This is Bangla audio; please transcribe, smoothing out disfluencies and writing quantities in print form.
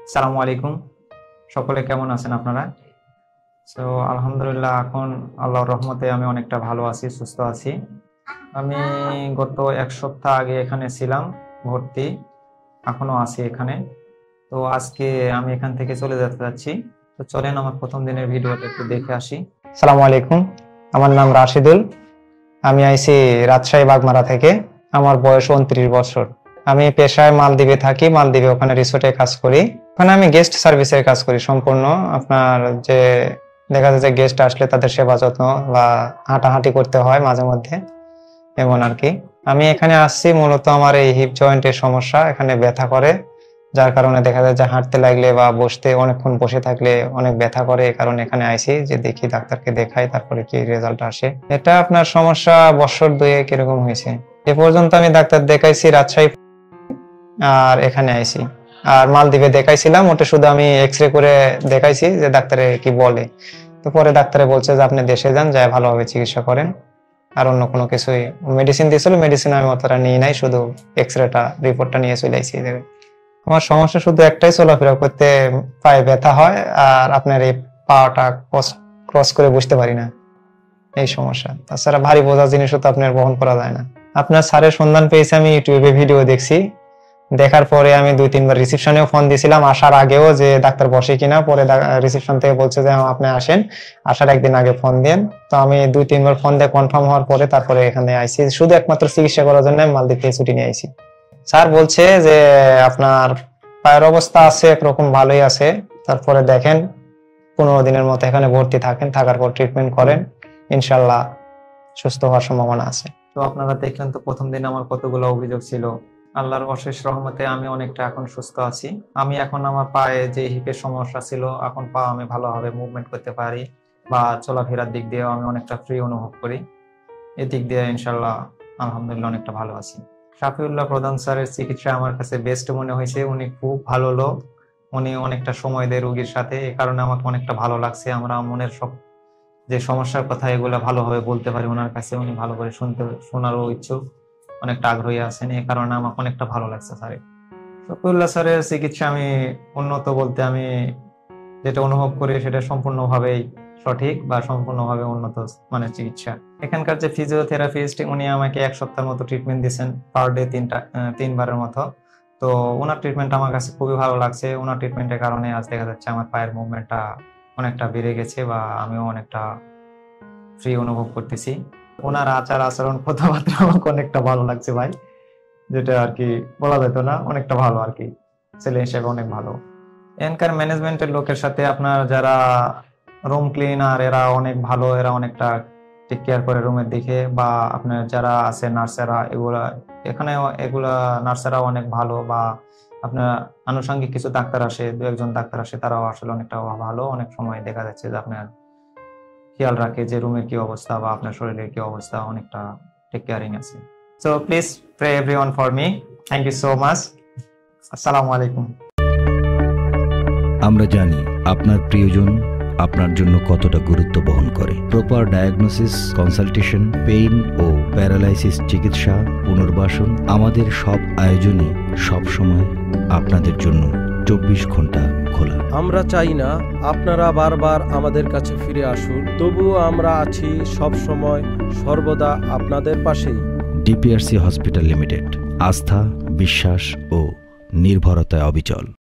আসসালামু আলাইকুম। সকলে কেমন আছেন আপনারা? সো আলহামদুলিল্লাহ, এখন আল্লাহর রহমতে আমি অনেকটা ভালো আছি, সুস্থ আছি। আমি গত 1 সপ্তাহ আগে এখানে ছিলাম ভর্তি, এখনো আছি এখানে। তো আজকে আমি এখান থেকে চলে যেতে যাচ্ছি। তো চলেন আমার প্রথম দিনের ভিডিওটা একটু দেখে আসি। আসসালামু আলাইকুম, আমার নাম রাশিদুল। আমি আইছি রাজশাহী বাগমারা থেকে। আমার বয়স 29 বছর। আমি পেশায় মালদ্বীপে থাকি, মালদ্বীপে ওখানে রিসোর্টে কাজ করি। ওখানে আমি গেস্ট সার্ভিসের কাজ করি সম্পূর্ণ। আপনার যে দেখা যাচ্ছে গেস্ট আসলে তাদের সেবা যত্ন বা হাঁটাহাঁটি করতে হয় মাঝে মধ্যে, এমন আর কি। আমি এখানে আসছি মূলত আমার এই হিপ জয়েন্টের সমস্যা, এখানে ব্যথা করে, যার কারণে দেখা যায় যে হাঁটতে লাগলে বা বসতে অনেকক্ষণ বসে থাকলে অনেক ব্যথা করে। এই কারণে এখানে আইছি যে দেখি ডাক্তারকে দেখাই, তারপরে কি রেজাল্ট আসে। এটা আপনার সমস্যা বছর দুয়েক এরকম হয়েছে। এ পর্যন্ত আমি ডাক্তার দেখাইছি রাজশাহী আর এখানে আইছি। আর মালদ্বীপে দেখাইছিলাম, ওটা শুধু আমি এক্সরে করে দেখাইছি যে ডাক্তারে কি বলে। তো পরে ডাক্তারে বলছে যে আপনি দেশে যান, যায় ভালোভাবে চিকিৎসা করেন। আর অন্য কোনো কিছুই মেডিসিন দিয়েছিল, মেডিসিন আমি অতটা নিই নাই, শুধু এক্সরেটা রিপোর্টটা নিয়ে চলে আইছি। আমার সমস্যা শুধু একটাই, চলাফেরা করতে পায়ে ব্যথা হয় আর আপনার এই পাটা ক্রস করে বসতে পারি না, এই সমস্যা। তাছাড়া ভারী বোঝা জিনিসও তো আপনার বহন করা যায় না। আপনার স্যারের সন্ধান পেয়েছি আমি ইউটিউবে ভিডিও দেখছি। দেখার পরে আমি 2-3 বার রিসেপশনেও ফোন দিয়েছিলাম আসার আগেও, যে ডাক্তার বসে কিনা। পরে রিসেপশন থেকে বলছে যে আপনি আসেন, আসার একদিন আগে ফোন দেন। তো আমি 2-3 বার ফোন দিয়ে কনফার্ম হওয়ার পরে তারপরে এখানে আইছি, শুধু একমাত্র চিকিৎসা করার জন্য আমি মালদ্বীপ থেকে ছুটি নিয়ে আইছি। স্যার বলছে যে আপনার পায়ের অবস্থা আছে একরকম ভালোই আছে, তারপরে দেখেন 15 দিনের মতো এখানে ভর্তি থাকেন, থাকার পর ট্রিটমেন্ট করেন, ইনশাল্লাহ সুস্থ হওয়ার সম্ভাবনা আছে। তো আপনারা দেখলেন তো প্রথম দিন আমার কতগুলো অভিযোগ ছিল। আল্লাহর অশেষ রহমতে আমি অনেকটা এখন সুস্থ আছি। আমি এখন আমার পায়ে যে হিপের সমস্যা ছিল, এখন পা আমি ভালোভাবে মুভমেন্ট করতে পারি বা চলাফেরার দিক দিয়েও আমি অনেকটা ফ্রি অনুভব করি। এদিক দিয়ে ইনশাল্লাহ আলহামদুলিল্লাহ অনেকটা ভালো আছি। শাফিউল্লাহ প্রধান স্যারের চিকিৎসা আমার কাছে বেস্ট মনে হয়েছে। উনি খুব ভালো লোক, উনি অনেকটা সময় দেয় রোগীর সাথে, এই কারণে আমাকে অনেকটা ভালো লাগছে। আমরা মনের সব যে সমস্যার কথা এগুলো ভালোভাবে বলতে পারি ওনার কাছে, উনি ভালো করে শোনারও ইচ্ছুক, অনেকটা আগ্রহী আছেন, এই কারণে আমাকে অনেকটা ভালো লাগছে স্যারের। শফিউল্লাহ স্যারের চিকিৎসা আমি উন্নত বলতে আমি যেটা অনুভব করি সেটা সম্পূর্ণভাবেই সঠিক বা সম্পূর্ণভাবে উন্নত মানের চিকিৎসা। এখানকার যে ফিজিওথেরাপিস্ট, উনি আমাকে 1 সপ্তাহের মতো ট্রিটমেন্ট দিয়েছেন, পার ডে 3 বারের মতো। তো ওনার ট্রিটমেন্ট আমার কাছে খুবই ভালো লাগছে। ওনার ট্রিটমেন্টের কারণে আজ দেখা যাচ্ছে আমার পায়ের মুভমেন্টটা অনেকটা বেড়ে গেছে বা আমিও অনেকটা ফ্রি অনুভব করতেছি। ওনার আচার আচরণ কথাবার্তা আমাকে অনেকটা ভালো লাগছে ভাই, যেটা আর কি বলা যেত না, অনেকটা ভালো আর কি, ছেলে হিসেবে অনেক ভালো। এনকার ম্যানেজমেন্টের লোকের সাথে আপনার যারা রুম ক্লিনার, এরা অনেক ভালো, এরা অনেকটা টেক কেয়ার করে রুমের দিকে। বা আপনার যারা আছে নার্সেরা, এগুলা নার্সেরা অনেক ভালো। বা আপনার আনুষঙ্গিক কিছু ডাক্তার আসে, 2-1 জন ডাক্তার আসে, তারাও আসলে অনেকটা ভালো। অনেক সময় দেখা যাচ্ছে যে আপনার খেয়াল রাখে যে রুমের কি অবস্থা বা আপনার শরীরের কি অবস্থা, অনেকটা টেক কেয়ারিং আছে। So please pray everyone for me. Thank you so much. আসসালামু আলাইকুম। আমরা জানি আপনার প্রিয়জন আপনার জন্য কতটা গুরুত্ব বহন করে। প্রপার ডায়াগনোসিস, কনসালটেশন, পেইন ও প্যারালাইসিস চিকিৎসা, পুনর্বাসন, আমাদের সব আয়োজনই সব সময় আপনাদের জন্য 24 ঘন্টা খোলা। আমরা চাই না আপনারা বারবার আমাদের কাছে ফিরে আসুন, তবুও আমরা আছি সব সময় সর্বদা আপনাদের পাশেই। ডিপিআরসি হসপিটাল লিমিটেড, আস্থা, বিশ্বাস ও নির্ভরতায় অবিচল।